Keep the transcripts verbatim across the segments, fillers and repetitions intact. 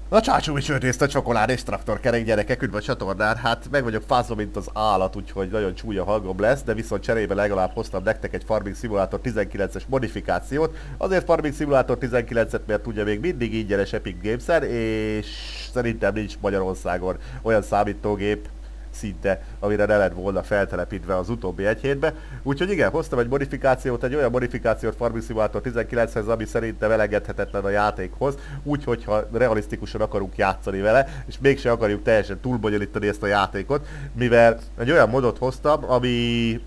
A csácsúi sörtészta csokolád és traktorkerék gyerekek, üdv a csatornán. Hát meg vagyok fázva, mint az állat, úgyhogy nagyon csúnya hangom lesz, de viszont cserébe legalább hoztam nektek egy Farming Simulator tizenkilences modifikációt. Azért Farming Simulator tizenkilencet, mert ugye még mindig ingyenes Epic Games-en, és szerintem nincs Magyarországon olyan számítógép szinte, amire ne lett volna feltelepítve az utóbbi egy hétbe. Úgyhogy igen, hoztam egy modifikációt, egy olyan modifikációt Farming Simulator tizenkilenchez, ami szerintem elengedhetetlen a játékhoz, úgyhogy ha realisztikusan akarunk játszani vele, és mégse akarjuk teljesen túlbonyolítani ezt a játékot, mivel egy olyan modot hoztam, ami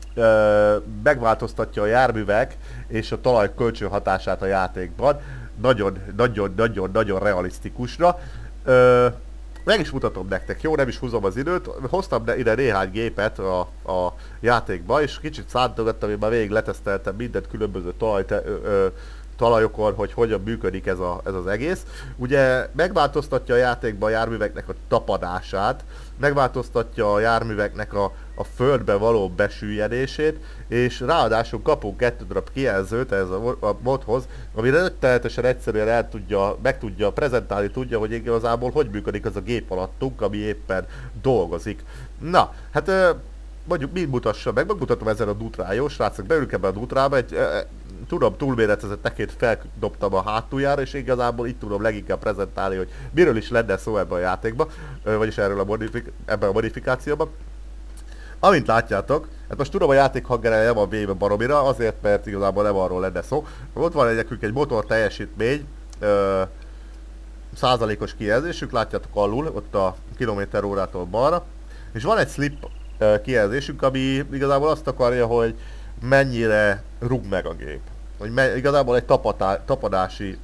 ö, megváltoztatja a járművek és a talaj kölcsönhatását a játékban, nagyon, nagyon, nagyon, nagyon realisztikusra. Ö, Meg is mutatom nektek, jó? Nem is húzom az időt. Hoztam ide néhány gépet a, a játékba, és kicsit szántogattam, én már végig leteszteltem mindent különböző talaj, te, ö, ö, talajokon, hogy hogyan működik ez, a, ez az egész. Ugye megváltoztatja a játékban a járműveknek a tapadását, megváltoztatja a járműveknek a, a földbe való besüllyedését, és ráadásul kapunk kettő darab kijelzőt ez a, a modhoz, ami rettenetesen egyszerűen el tudja, meg tudja prezentálni, tudja, hogy igazából hogy működik az a gép alattunk, ami éppen dolgozik. Na, hát mondjuk mi mutassa meg, megmutatom ezen a Dutrán, jó srácok, beülünk ebbe a Dutrába, egy e, tudom, túlméretezett tekét feldobtam a hátuljára, és igazából itt tudom leginkább prezentálni, hogy miről is lenne szó ebben a játékban, vagyis erről a modifik- ebben a modifikációban. Amint látjátok, hát most tudom, a játék hangereje nem van véve baromira, azért, mert igazából nem arról lenne szó. Ott van nekünk egy motor teljesítmény, ö, százalékos kijelzésük, látjátok alul, ott a kilométer órától balra, és van egy slip ö, kijelzésünk, ami igazából azt akarja, hogy mennyire rúg meg a gép. Hogy me- igazából egy tapadá- tapadási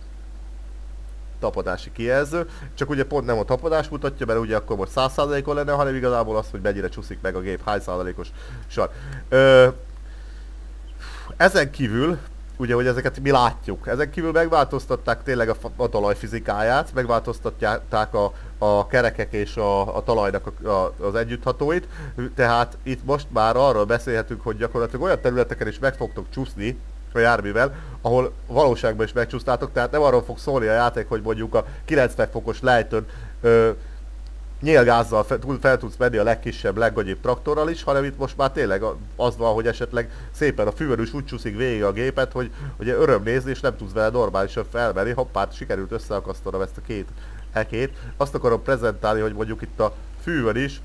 tapadási kijelző, csak ugye pont nem a tapadás mutatja, mert ugye akkor most száz százalékon lenne, hanem igazából az, hogy mennyire csúszik meg a gép, hány százalékos sor. Ö, ezen kívül, ugye, hogy ezeket mi látjuk, ezen kívül megváltoztatták tényleg a, a talaj fizikáját, megváltoztatták a, a kerekek és a, a talajnak a, a, az együtthatóit, tehát itt most már arról beszélhetünk, hogy gyakorlatilag olyan területeken is meg fogtok csúszni a járművel, ahol valóságban is megcsúsztátok, tehát nem arról fog szólni a játék, hogy mondjuk a kilencven fokos lejtőn ö, nyílgázzal fel, fel tudsz menni a legkisebb, leggagyibb traktorral is, hanem itt most már tényleg az van, hogy esetleg szépen a fűvel is úgy csúszik végig a gépet, hogy ugye öröm nézni, és nem tudsz vele normálisan felmenni. Hoppát, sikerült összeakasztanom ezt a két ekét. Azt akarom prezentálni, hogy mondjuk itt a fűvel is,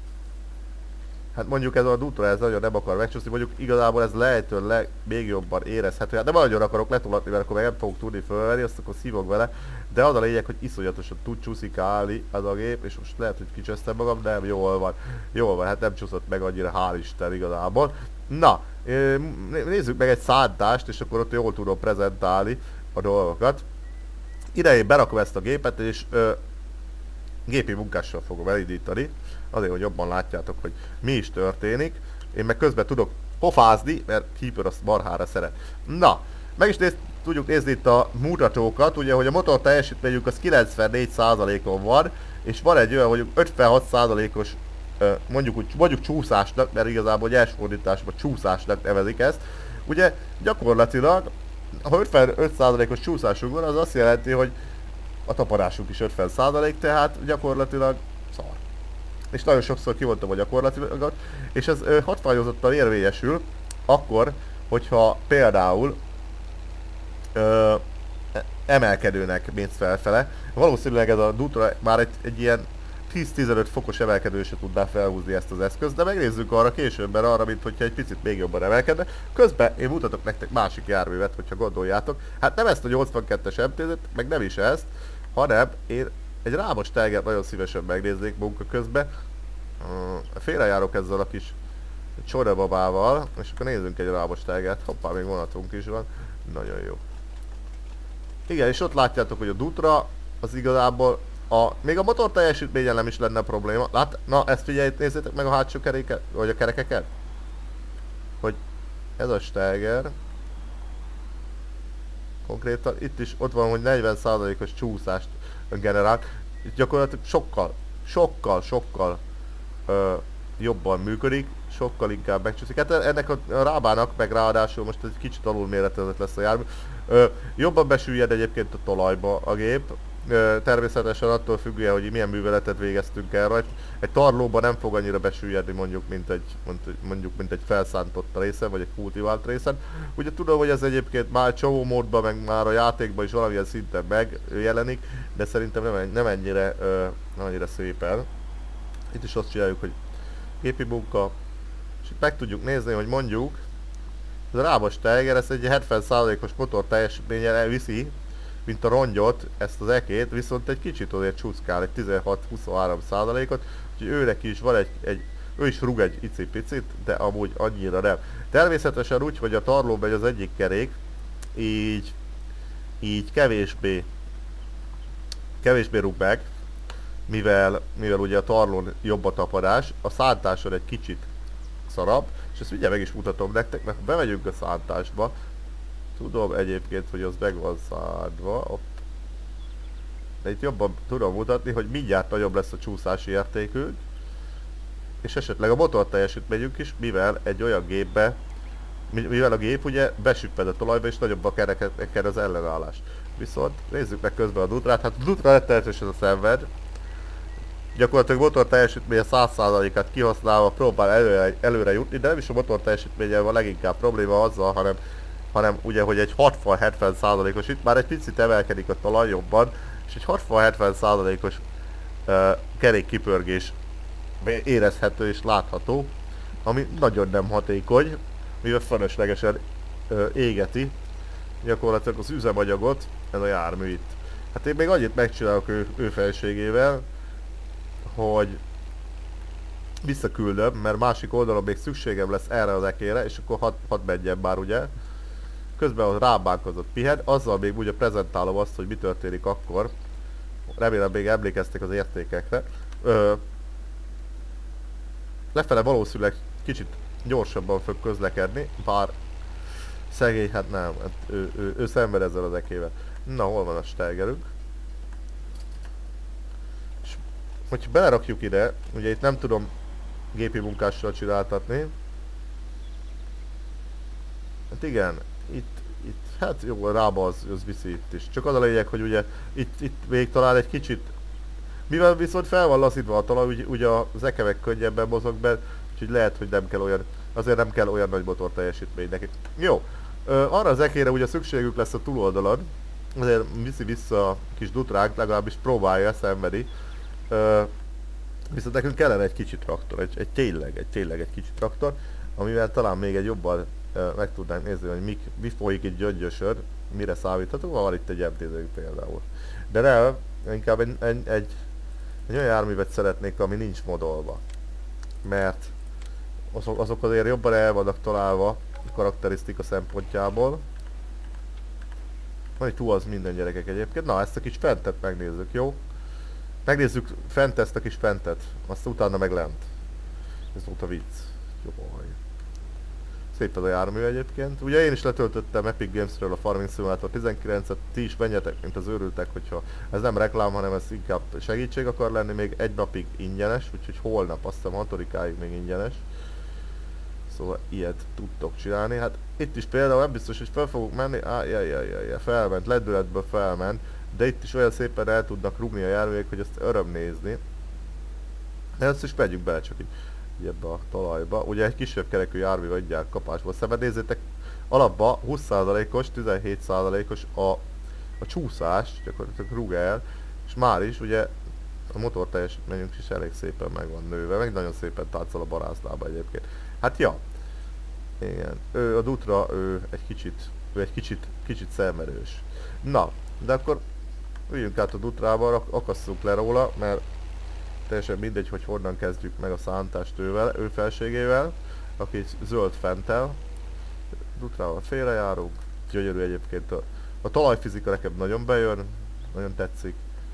hát mondjuk ez a Dutra, ez nagyon nem akar megcsúszni, mondjuk igazából ez lejtőn le, még jobban érezhető. Hát nem nagyon akarok letolatni, mert akkor meg nem fogok tudni fölvenni, azt akkor szívok vele. De az a lényeg, hogy iszonyatosan tud csúszikálni az a gép, és most lehet, hogy kicsöztem magam, de nem, jól van. Jól van, hát nem csúszott meg annyira, hál' Isten igazából. Na, nézzük meg egy szántást, és akkor ott jól tudom prezentálni a dolgokat. Ide én berakom ezt a gépet, és ö, gépi munkással fogom elindítani. Azért, hogy jobban látjátok, hogy mi is történik. Én meg közben tudok pofázni, mert Keeper azt marhára szeret. Na, meg is néz, tudjuk nézni itt a mutatókat, ugye, hogy a motor teljesítményünk az kilencvennégy százalékon van, és van egy olyan, hogy ötvenhat százalékos mondjuk úgy, mondjuk csúszásnak, mert igazából nyersfordításban csúszásnak nevezik ezt. Ugye gyakorlatilag, ha ötvenöt százalékos csúszásunk van, az azt jelenti, hogy a tapadásunk is ötven százalék, tehát gyakorlatilag szar. És nagyon sokszor kimondtam a gyakorlatilag, és ez ö, hatványozottan érvényesül, akkor, hogyha például ö, emelkedőnek mész felfele. Valószínűleg ez a Dutra már egy, egy ilyen tíz-tizenöt fokos emelkedő se tudná felhúzni ezt az eszközt, de megnézzük arra későbben arra, mint hogyha egy picit még jobban emelkedne. Közben én mutatok nektek másik járművet, hogyha gondoljátok. Hát nem ezt a nyolcvankettes em té zet, meg nem is ezt, hanem én egy rámos tengert nagyon szívesen megnéznék munka közben. Félrejárok ezzel a kis csodababával, és akkor nézzünk egy rámos tengert. Hoppá, még vonatunk is van. Nagyon jó. Igen, és ott látjátok, hogy a Dutra az igazából a, még a motor teljesítményen nem is lenne probléma. Lát, na ezt figyeljét, nézzétek meg a hátsó keréket, vagy a kerekeket. Hogy ez a Steiger konkrétan itt is ott van, hogy negyven százalékos csúszást generál. Itt gyakorlatilag sokkal, sokkal, sokkal ö, jobban működik, sokkal inkább megcsúszik. Hát ennek a rábának, meg ráadásul most egy kicsit alulméretezett lesz a jármű. Ö, jobban besüllyed egyébként a talajba a gép, természetesen attól függően, hogy milyen műveletet végeztünk el rajta. Egy tarlóban nem fog annyira besüllyedni mondjuk, mint egy, mondjuk, mint egy felszántott részen, vagy egy kultivált részen. Ugye tudom, hogy ez egyébként már csomó módban, meg már a játékban is valamilyen szinten megjelenik, de szerintem nem, nem ennyire, nem ennyire szépen. Itt is azt csináljuk, hogy gépi munka, és itt meg tudjuk nézni, hogy mondjuk ez a rábas Tiger, ezt egy hetven százalékos motor teljesítménnyel elviszi, mint a rongyot, ezt az ekét, viszont egy kicsit azért csúszkál, egy tizenhat-huszonhárom százalékot, úgyhogy őnek is van egy, egy, ő is rúg egy icipicit, de amúgy annyira nem. Természetesen úgy, hogy a tarló megy az egyik kerék, így, így kevésbé, kevésbé rúg meg, mivel, mivel ugye a tarlón jobb a tapadás, a szántáson egy kicsit szarabb, és ezt ugye meg is mutatom nektek, mert ha bemegyünk a szántásba, tudom egyébként, hogy az meg van szádva, ott. De itt jobban tudom mutatni, hogy mindjárt nagyobb lesz a csúszási értékünk, és esetleg a motor teljesítményünk is, mivel egy olyan gépbe, mivel a gép ugye besüpped a talajba, és nagyobb a kerekeken az ellenállás. Viszont nézzük meg közben a Dutrát, hát a Dutra rettenetesen a szenved. Gyakorlatilag motor teljesítménye száz százalékát kihasználva próbál előre, előre jutni, de nem is a motor teljesítménye van leginkább probléma azzal, hanem, hanem ugye, hogy egy hatvan-hetven százalékos, itt már egy picit emelkedik a talaj jobban, és egy hatvan-hetven százalékos uh, kerékkipörgés érezhető és látható, ami nagyon nem hatékony, mivel fölöslegesen uh, égeti gyakorlatilag az üzemanyagot, ez a jármű itt. Hát én még annyit megcsinálok ő, ő felségével, hogy visszaküldöm, mert másik oldalon még szükségem lesz erre az ekére, és akkor hadd had menjen már ugye. Közben a rábánkozott pihen, azzal még ugye prezentálom azt, hogy mi történik akkor. Remélem még emlékeztek az értékekre. Ö, lefele valószínűleg kicsit gyorsabban fog közlekedni, bár szegény, hát nem, hát ő, ő, ő szenved ezzel az ekével. Na, hol van a Steigerünk? Hogyha belerakjuk ide, ugye itt nem tudom gépi munkással csináltatni. Hát igen, itt, itt, hát jó, a rába az, az viszi itt is. Csak az a lényeg, hogy ugye itt, itt még talán egy kicsit, mivel viszont fel van lasszítva a talaj, ugye, ugye az ekevek könnyebben mozog be, úgyhogy lehet, hogy nem kell olyan, azért nem kell olyan nagy motor teljesítmény neki. Jó, ö, arra az ekére ugye szükségük lesz a túloldalon, azért viszi vissza a kis Dutránk, legalábbis próbálja, szenvedi. Uh, viszont nekünk kellene egy kicsi traktor, egy, egy tényleg, egy tényleg egy kicsi traktor, amivel talán még egy jobban uh, meg tudnánk nézni, hogy mik, mi folyik itt Gyöngyösön, mire számíthatunk, van itt egy em té zé például. De nem, inkább egy, egy, egy, egy olyan járművet szeretnék, ami nincs modolva. Mert azok, azok azért jobban el vannak találva a karakterisztika szempontjából. Van itt túl az minden gyerekek egyébként. Na, ezt a kis fentet megnézzük, jó? Megnézzük fent ezt a kis fentet, azt utána meg lent. Ez volt a vicc. Jó. Szép ez a jármű egyébként. Ugye én is letöltöttem Epic Games-ről a Farming Simulator tizenkilencet, ti is menjetek, mint az őrültek, hogyha ez nem reklám, hanem ez inkább segítség akar lenni, még egy napig ingyenes, úgyhogy holnap, azt hiszem hatodikáig még ingyenes. Szóval ilyet tudtok csinálni. Hát itt is például nem biztos, hogy fel fogok menni, ájjajjajjaj, felment, lendületből felment, de itt is olyan szépen el tudnak rúgni a járművek, hogy ezt öröm nézni. De ezt is megyünk bele csak így, így ebbe a talajba. Ugye egy kisebb kerekű jármű adják kapásból szemben. Nézzétek, alapban húsz százalékos, tizenhét százalékos a, a csúszás, gyakorlatilag rúg el, és már is ugye a motor teljesítményünk is elég szépen meg van nőve, meg nagyon szépen tátszol a barászlába egyébként. Hát ja, igen, ő, a Dutra, ő egy kicsit, ő egy kicsit, kicsit szenvedős. Na, de akkor üljünk át a Dutrába, akasszunk le róla, mert teljesen mindegy, hogy honnan kezdjük meg a szántást ővel, ő felségével, aki zöld fenttel. Dutrával félrejárunk, gyönyörű egyébként a, a talajfizika nekem nagyon bejön, nagyon tetszik.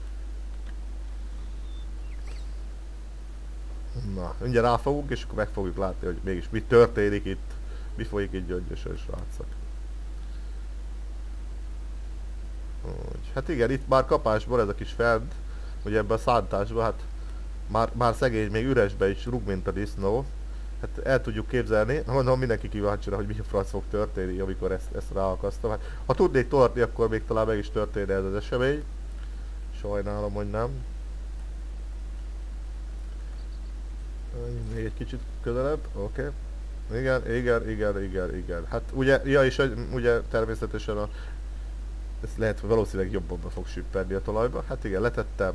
Na, mindjárt ráfogunk, és akkor meg fogjuk látni, hogy mégis mi történik itt, mi folyik itt Gyöngyösön, srácok. Úgy. Hát igen, itt már kapásból ez a kis fent, ugye ebben a szántásban, hát már, már szegény, még üresbe is rúg, mint a disznó. Hát el tudjuk képzelni, mondom, mindenki kíváncsi rá, hogy mi a franc fog történni, amikor ezt, ezt ráakasztom. Hát, ha tudnék tolatni, akkor még talán meg is történne ez az esemény. És Sajnálom, hogy nem. Még egy kicsit közelebb, oké. Okay. Igen, igen, igen, igen, igen. Hát ugye, ja és ugye természetesen a... Ez lehet, hogy valószínűleg jobban be fog süppedni a talajba. Hát igen, letettem.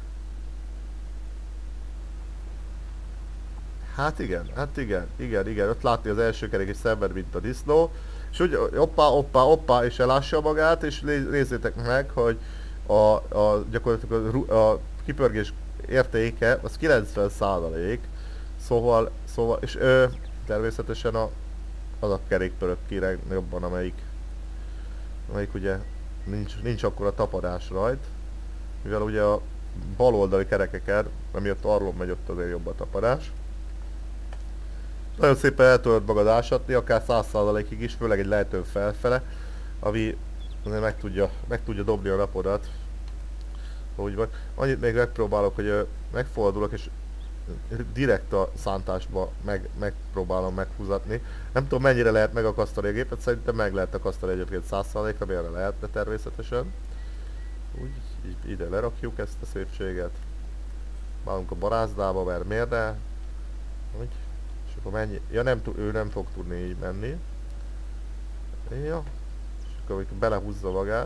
Hát igen, hát igen, igen, igen. Ott látni az első kerék is szenved, mint a disznó. És úgy hoppá, hoppá, hoppá, és elássa magát, és nézzétek meg, hogy a, a gyakorlatilag a, a kipörgés értéke az kilencven százalék. Szóval, szóval, és ö, természetesen a, az a kerék pörög ki jobban, amelyik, amelyik ugye nincs, nincs akkor a tapadás rajt, mivel ugye a baloldali kerekeken, amiatt arról megy, ott azért jobb a tapadás. Nagyon szépen el tudod magad ásatni, akár száz százalékig is, főleg egy lejtőn felfele, ami meg tudja, meg tudja dobni a napodat. Úgy van. Annyit még megpróbálok, hogy megfordulok és direkt a szántásba meg, megpróbálom meghúzatni. Nem tudom mennyire lehet megakasztani a gépet, szerintem meg lehet akasztani egyébként száz százalékra, mire lehetne természetesen. Úgy, így ide lerakjuk ezt a szépséget. Válunk a barázdába, mert miért ne? Úgy. És akkor mennyi? Ja, nem, ő nem fog tudni így menni. Ja. És akkor belehúzza magát.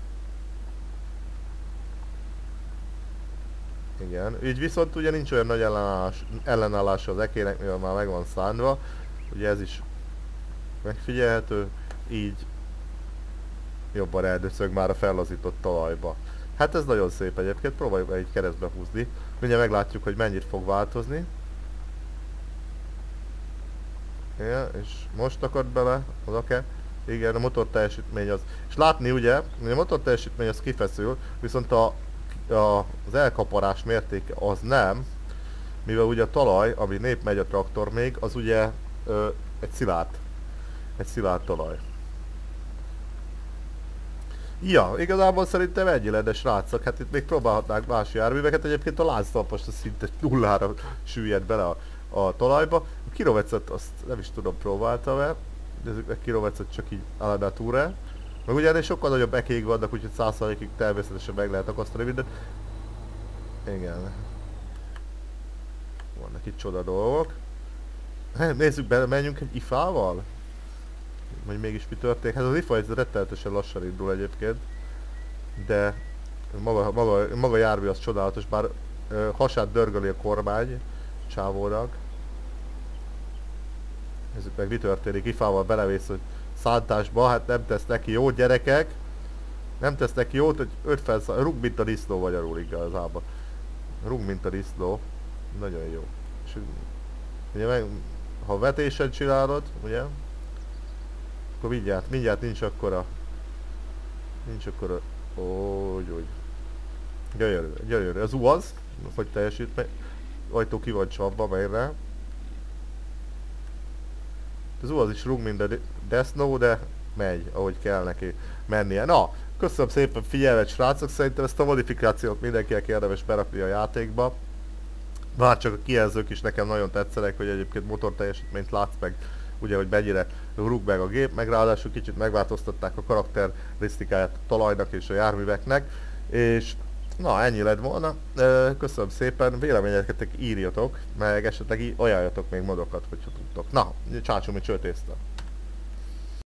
Igen, így viszont ugye nincs olyan nagy ellenállás, ellenállása az ekének, mivel már meg van szánva. Ugye ez is megfigyelhető, így jobban eldöszög már a fellazított talajba. Hát ez nagyon szép egyébként, próbáljuk egy keresztbe húzni. Mindjárt meglátjuk, hogy mennyit fog változni. Igen, és most akad bele az ake. Igen, a motor teljesítmény az. És látni ugye, hogy a motor teljesítmény az kifeszül, viszont a A, az elkaparás mértéke az nem, mivel ugye a talaj, ami nép megy a traktor még, az ugye ö, egy szilárd, egy szilárd talaj. Ja, igazából szerintem ennyi lenne, srácok, hát itt még próbálhatnánk más járműveket, egyébként a lánctalpas az szinte nullára süllyed bele a, a talajba. A kirovecet azt nem is tudom, próbáltam-e, nézzük meg, kirovecet csak így a la nature. Meg ugye ennél sokkal nagyobb ekéig vannak, úgyhogy száz százalékig természetesen meg lehet akasztani mindent. Igen. Vannak itt csoda dolgok. Nézzük bele, menjünk egy ifával? Vagy mégis mi történik? Hát az ifa ez rettenetesen lassan indul egyébként. De maga, maga, maga jármű az csodálatos, bár ö, hasát dörgöli a kormány csávónak. Nézzük meg, mi történik, ifával belevész, hogy szántásba, hát nem tesz neki jót, gyerekek. Nem tesz neki jót, hogy ötven szá... rúg mint a disznó magyarul igazából. Rúg mint a disznó. Nagyon jó. És ugye meg, ha vetésen csinálod, ugye? Akkor mindjárt, mindjárt nincs akkora... Nincs akkora... Úgy, úgy. Gyönyörű, gyönyörű. Az U az, hogy teljesítmény. Ajtó ki van csapva, melyre. Az U az is rúg mint a Death Snow, de megy, ahogy kell neki mennie. Na, köszönöm szépen figyelmet, srácok, szerintem ezt a modifikációt mindenkinek érdemes berakni a játékba. Már csak a kijelzők is nekem nagyon tetszenek, hogy egyébként motor teljesítményt látsz meg, ugye, hogy mennyire rúg meg a gép, meg ráadásul kicsit megváltoztatták a karakterisztikáját a talajnak és a járműveknek, és na, ennyi lett volna. Köszönöm szépen, véleményeket írjatok, meg esetleg ajánljatok még modokat, hogyha tudtok. Na, csácsumi csőtészta!